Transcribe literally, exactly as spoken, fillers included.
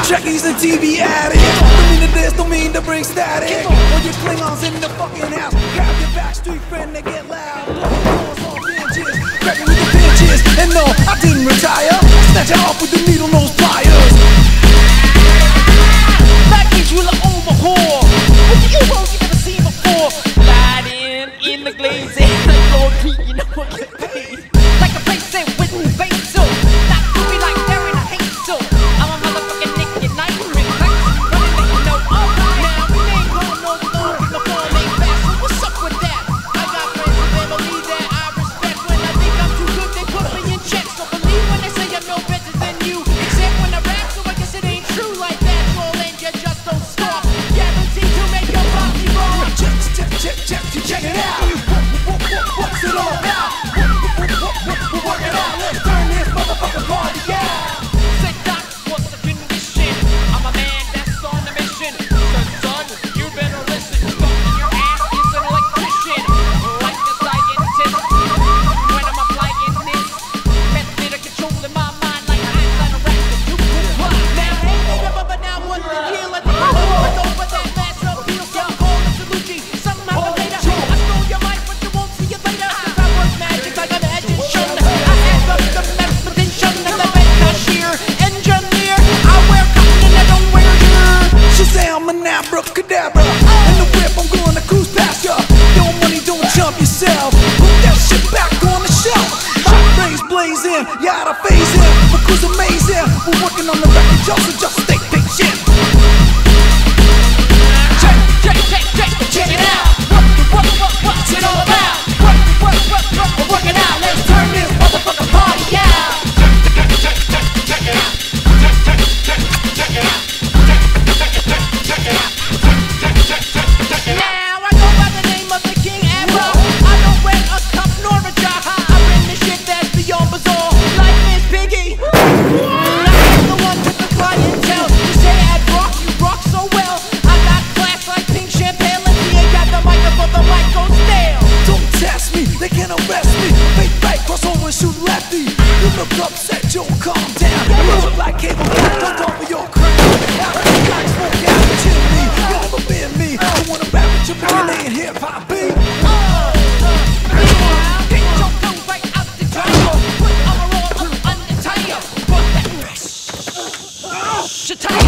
Trekkies and T V addicts. Don't mean to this, don't mean to bring static. All your Klingons in the fucking house. Grab your backstreet friend and get loud. Doors off hinges, grab me with the pinches. And no, I didn't retire. Snatch it off with the needle nose pliers. That gives you an overhaul. With the U-boats you never seen before. Sliding in the glazing. Like Lord Pete, you know what get paid. Like a place that wouldn't bait so. Not doing like Darren, I hate so. I'm a motherfucking Nick and Night. Ring clicks, running like you know. Alright, now we ain't going no more. The phone ain't fast, so what's up with that? I got friends and they believe that I respect. When I think I'm too good, they put me in check. So believe when they say I'm no better than you. Except when I rap, so I guess it ain't true like that. Troll and you just don't stop. Guaranteed to make your body roll. Check, check, check, check, check it out. What, what, what, what's it all about? What, what, what, what, what, work it out. Let's turn this motherfucking party out. Say doc, what's the condition? I'm a man that's on a mission. So son, you better listen. Stuffing your ass is an electrician. Like a scientist. When I'm applying this method of controlling my mind like Einstein or Raptor. You could fly. Now hey, nigga, but now one thing here. Let me over over that mass appeal. So I'm calling Salucci. Something happen later. I stole your life, but you won't see it later. Cause I work magic like an magician. I have up the mathematician and the best cashier engineer. I wear cotton and I don't wear gear. Shazam and abracadabra. In the whip, I'm gonna cruise past ya. Your money, don't jump yourself. Put that shit back on the shelf. Hot rays blazing, you out of phasing. My crew's amazing. We're working on the record, y'all, so just stay patient. Check, check, check, check, check it out. What, what, what, what's it all about? What, what, what, what, we're working out. Let's turn this motherfucking party out. Now I go by the name of the King Abra. I don't wear a cup nor a jar. I bring the shit that's beyond bizarre. Like Miss Piggy. I'm the one with the clientele. You say I'd rock, you rock so well. I got class like pink champagne. And she ain't got the mic before the mic goes stale. Don't test me, they can arrest me. Fake right, cross over, shoot lefty. You look upset, Joe, calm down. You look like cable, don't over your crown. Out of the black smoke out the chimney. You'll never been me. I wanna rap with you, but you ain't hip-hop beat. Put on a roll up on the tire. Put that